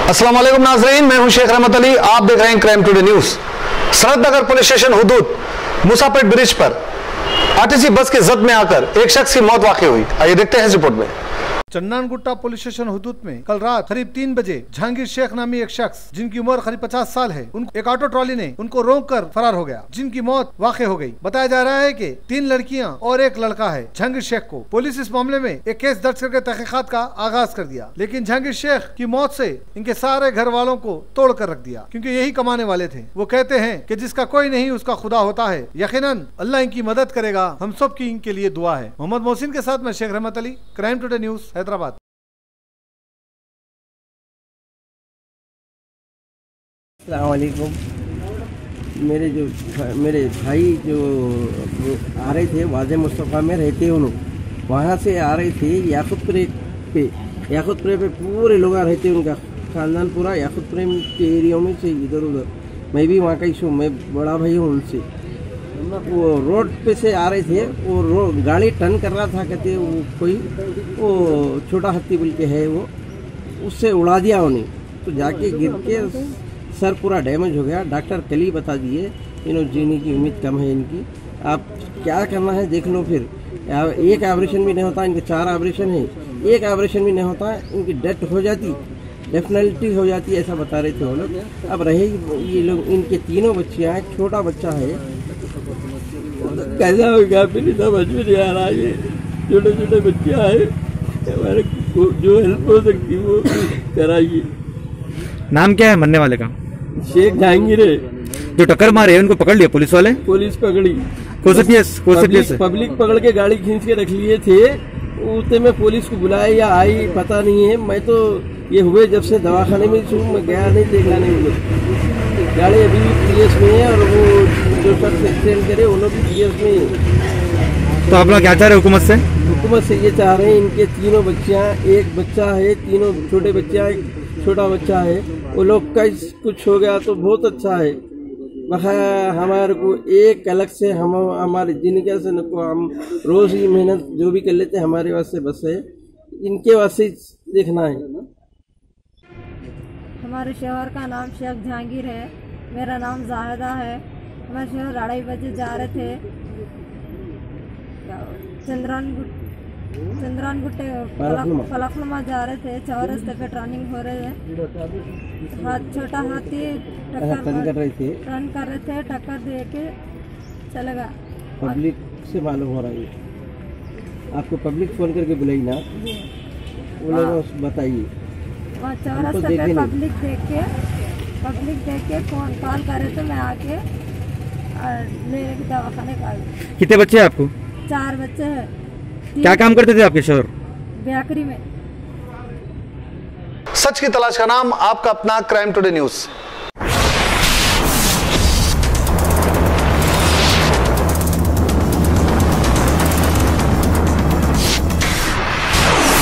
अस्सलाम वालेकुम नाज़रीन, मैं हूं शेख रहमत अली। आप देख रहे हैं crime today news. Sarhadnagar police station हुदूद मुसापेट ब्रिज पर आरटीसी बस के जद में आकर एक शख्स की मौत वाक़ई हुई। आइए देखते हैं इस रिपोर्ट में। चन्नानगुट्टा पुलिस स्टेशन हुदूद में कल रात करीब 3 बजे जहांगीर शेख नामी एक शख्स जिनकी उम्र करीब 50 साल है, एक ऑटो ट्रॉली ने उनको रोककर फरार हो गया, जिनकी मौत वाक़ई हो गई। बताया जा रहा है कि 3 लड़कियां और एक लड़का है। जहांगीर शेख को पुलिस इस मामले में एक केस दर्ज करके तहकीकात का आगाज कर दिया, लेकिन जहांगीर शेख की मौत से इनके सारे घर वालों को तोड़ कर रख दिया, क्योंकि यही कमाने वाले थे। वो कहते हैं कि जिसका कोई नहीं उसका खुदा होता है। यकीनन अल्लाह इनकी मदद करेगा। हम सब की इनके लिए दुआ है। मोहम्मद मोहसिन के साथ मैं Sheikh Rahmat Ali, crime today news, Hyderabad. अस्सलामुअलैकुम। मेरे भाई जो आ रहे थे वाज़े मुस्तफ़ा में रहते हैं, उन्होंने वहाँ से आ रहे थे याकुतपुरे पे पूरे लोग आ रहे थे, उनका ख़ानदान पूरा याकुतपुरे के एरिया में से इधर उधर। मैं भी वहाँ का ही हूँ, मैं बड़ा भाई हूँ उनसे। वो रोड पे से आ रहे थे, वो गाड़ी टर्न कर रहा था, कहते वो छोटा हत्ती बोल के है, वो उससे उड़ा दिया उन्हें, तो जाके गिर के सर पूरा डैमेज हो गया। डॉक्टर कल ही बता दिए जीने की उम्मीद कम है इनकी। आप क्या करना है देख लो। फिर एक ऑपरेशन भी नहीं होता, इनके 4 ऑपरेशन है, एक ऑपरेशन भी नहीं होता, इनकी डेथ हो जाती, डेफिनेटली हो जाती, ऐसा बता रहे थे वो लोग। अब रहे ये लोग, इनके 3 बच्चियाँ हैं, छोटा बच्चा है, कैसा होगा फिर समझ में नहीं आ रहा। ये छोटे छोटे बच्चियाँ हैं, हमारे जो हेल्प हो सकती वो कराइए। नाम क्या है मरने वाले का? शेख जहांगीर है। जो टक्कर मारे उनको पकड़ लिया पुलिस वाले? पुलिस पकड़ी। पब्लिक पकड़ के गाड़ी खींच के रख लिए थे। उतने में पुलिस को बुलाया या आई पता नहीं है। मैं तो ये हुए जब से दवाखाने में हूँ, मैं गया नहीं देखा नहीं। गाड़ी अभी भी पीएस में है, और वो जो शख्स एक्सीडेंट करे वो लोग भी पीएस में है। तो आप लोग क्या चाह रहे हैं हुकूमत से? हुकूमत से ये चाह रहे हैं, इनके 3 बच्चियाँ, एक बच्चा है, 3 छोटे बच्चा, एक छोटा बच्चा है, वो लोग का कुछ हो गया तो बहुत अच्छा है। हमारे को एक अलग से हमारे जिनके से हम रोज ही मेहनत जो भी कर लेते हैं, हमारे वास्ते बस है, इनके वास्ते देखना है। हमारे शहर का नाम शेख जहांगीर है, मेरा नाम जाहिदा है। हमारे शहर 2:30 बजे जा रहे थे चंद्रानगुट्टे फलकनुमा जा रहे थे, चौरस्ते पे टर्निंग हो रहे हैं। छोटा हाथी टर्न कर रहे थे, टक्कर दे के चले गया। पब्लिक से मालूम हो रहा है, आपको पब्लिक फोन करके बुलाई ना, वो लोग बताइए। वहाँ चौरस्ते पे पब्लिक देख के फोन कॉल कर रहे थे, मैं आके मेरे दवाखाने का। कितने बच्चे हैं आपको? 4 बच्चे हैं। क्या काम करते थे आपके शोहर? बेकरी में। सच की तलाश का नाम, आपका अपना क्राइम टुडे न्यूज।